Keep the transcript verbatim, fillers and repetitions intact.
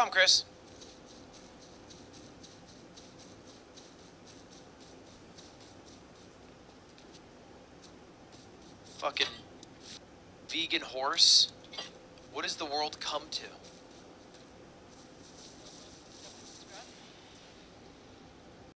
problem, Chris. Fucking vegan horse. What does the world come to?